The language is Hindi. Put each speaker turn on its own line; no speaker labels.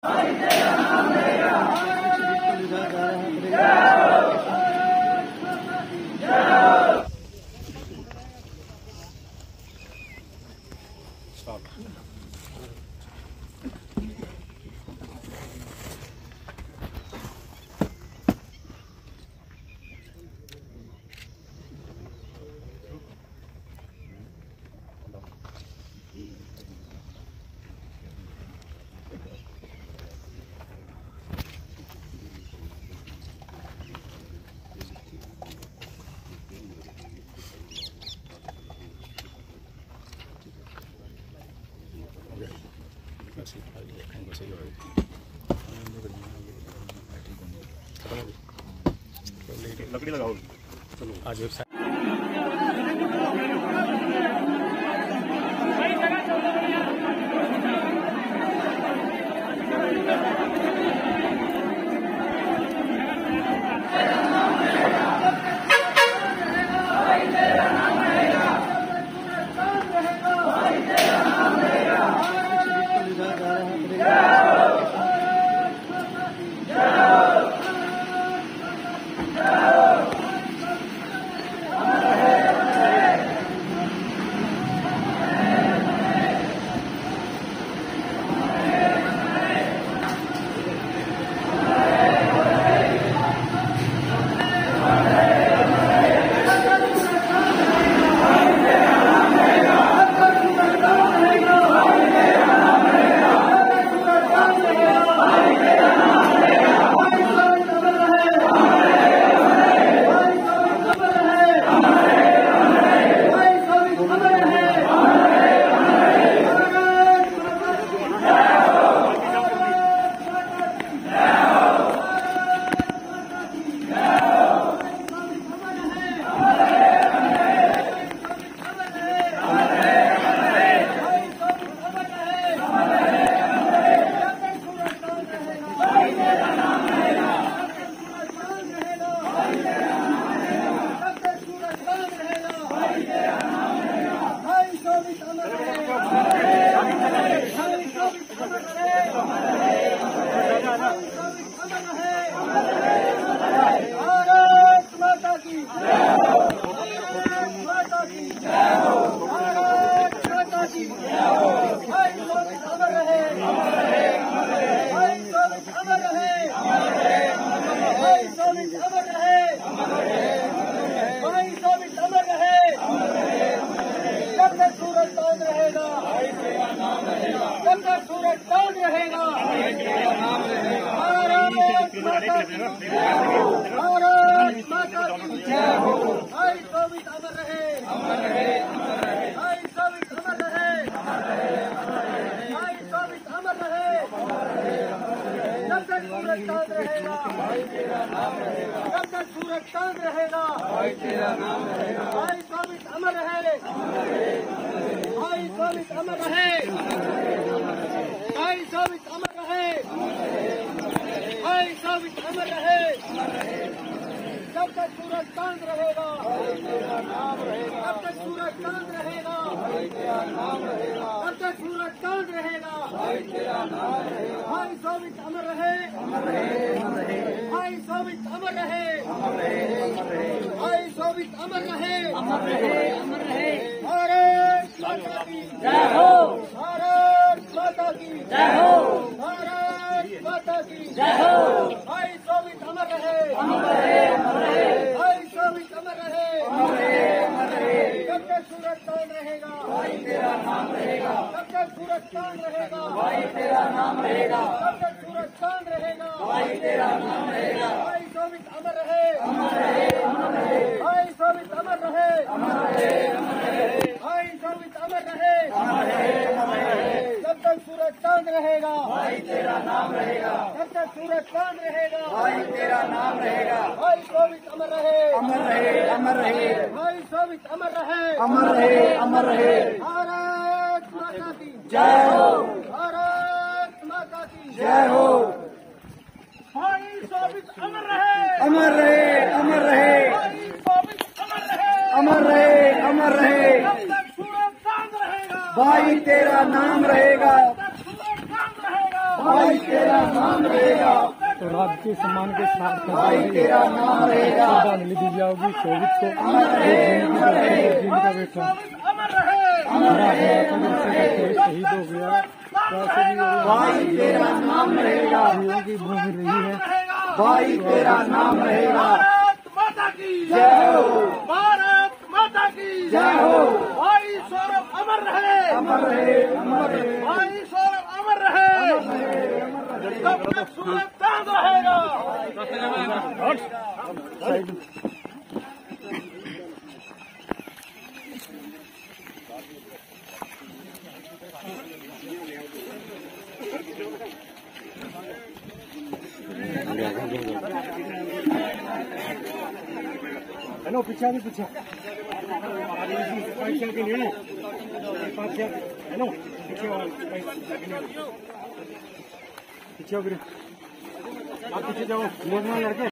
लकड़ी लगाओ। चलो आज वेबसाइट
भाई तेरा नाम रहेगा, भाई तेरा नाम रहेगा।
तो राज्य के सम्मान के साथ
भाई तेरा नाम रहेगा।
श्रद्धांजलि दी जाएगी शहीद को जिनका बेटा शहीद हो गया।
भाई तेरा नाम रहेगा।
की भूमि रही है।
भाई तेरा नाम रहेगा।
भारत माता की
जय हो।
भारत माता की
जय हो।
भाई सौरभ अमर रहे।
अमर रहे, अमर रहे।
भाई सौरभ अमर रहे। तब तक सूरज चांद रहेगा।
हेलो पीछे भी पीछे के लिए हेलो पीछे आप पीछे जाओ लड़के।